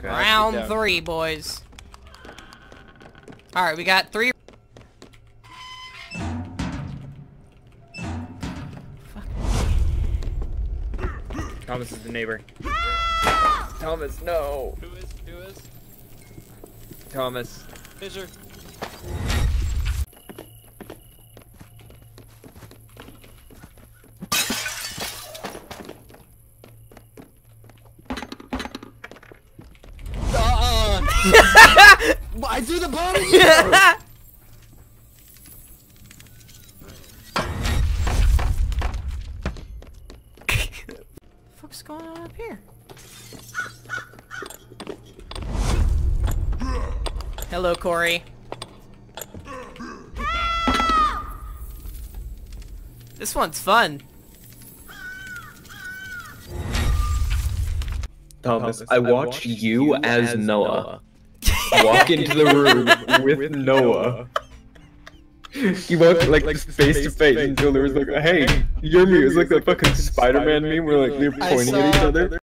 Okay. Round 3, boys. Alright, we got 3. Thomas is the neighbor. Thomas, no. Who is? Thomas. Fisher. I threw the bomb at you! What's going on up here? Hello, Corey. This one's fun. Thomas, I watched you as Noah walk into the room with Noah. He walked like face to face until there was like, hey, you're me. It was like the fucking Spider-Man meme where like they're pointing at each other.